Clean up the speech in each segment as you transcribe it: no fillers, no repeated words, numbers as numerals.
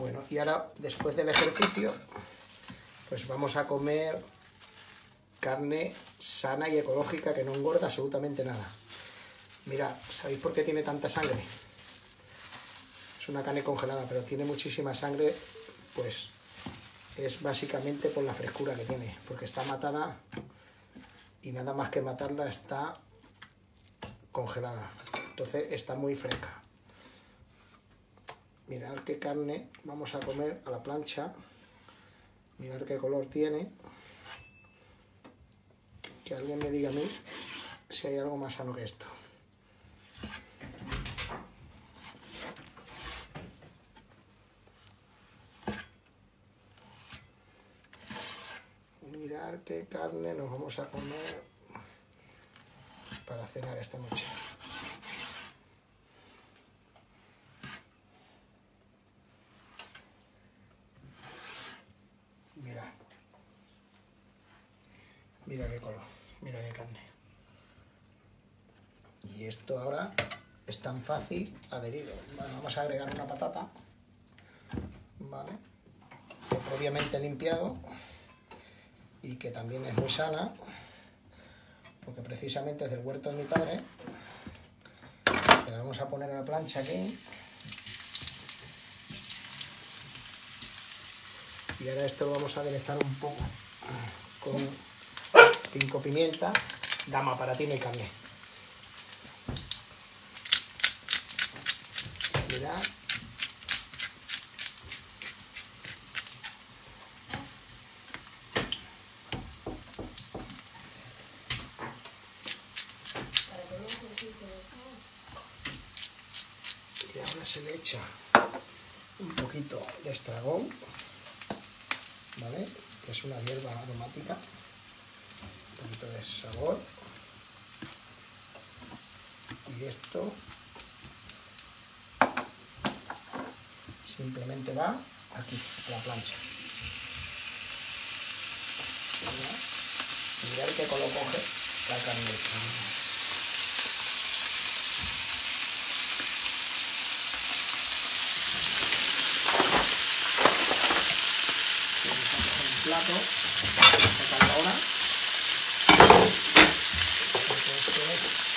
Bueno, y ahora, después del ejercicio, pues vamos a comer carne sana y ecológica que no engorda absolutamente nada. Mirad, ¿sabéis por qué tiene tanta sangre? Es una carne congelada, pero tiene muchísima sangre, pues es básicamente por la frescura que tiene, porque está matada y nada más que matarla está congelada. Entonces está muy fresca. Mirad qué carne vamos a comer a la plancha. Mirad qué color tiene. Que alguien me diga a mí si hay algo más sano que esto. Mirad qué carne nos vamos a comer para cenar esta noche. Mirad. Mira qué color, mira qué carne. Y esto ahora es tan fácil adherido. Bueno, vamos a agregar una patata, ¿vale? Que previamente he limpiado y que también es muy sana, porque precisamente es del huerto de mi padre. La vamos a poner a la plancha aquí. Y ahora esto lo vamos a aderezar un poco con 5 pimientas. Dama, para ti no hay carne. Mirad. Y ahora se le echa un poquito de estragón, ¿vale? Que es una hierba aromática, un poquito de sabor. Y esto simplemente va aquí, a la plancha. Mirad qué color coge la carne. Plato, sacarlo ahora. Entonces,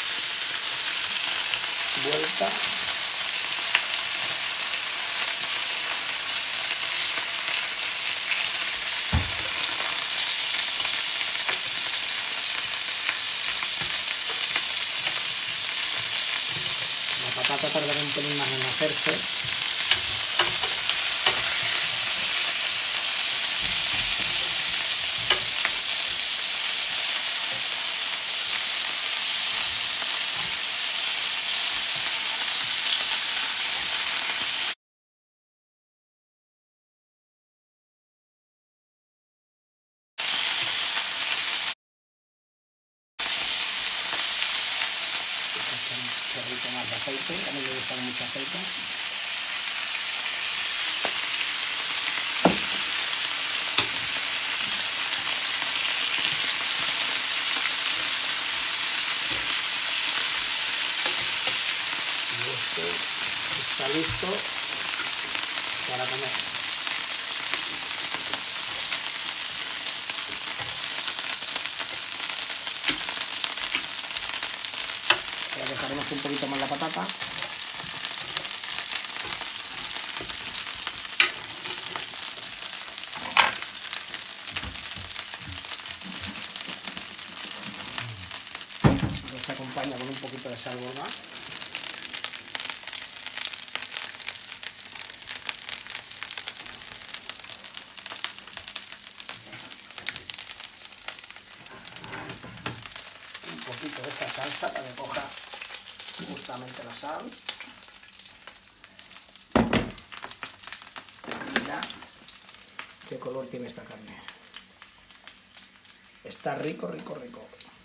vuelta. La patata tardará un pelín más en hacerse. Un chorrito más de aceite, a mí me gusta mucho aceite. Y esto está listo para comer. Ahora dejaremos un poquito más la patata. Se acompaña con un poquito de sal gorda. Un poquito de esta salsa para que coja justamente la sal. Mira qué color tiene esta carne. Está rico, rico, rico.